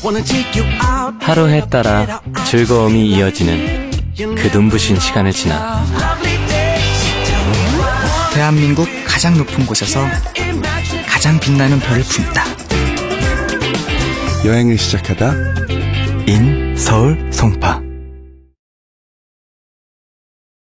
하루에 따라 즐거움이 이어지는 그 눈부신 시간을 지나 대한민국 가장 높은 곳에서 가장 빛나는 별을 품다. 여행을 시작하다 인 서울 송파.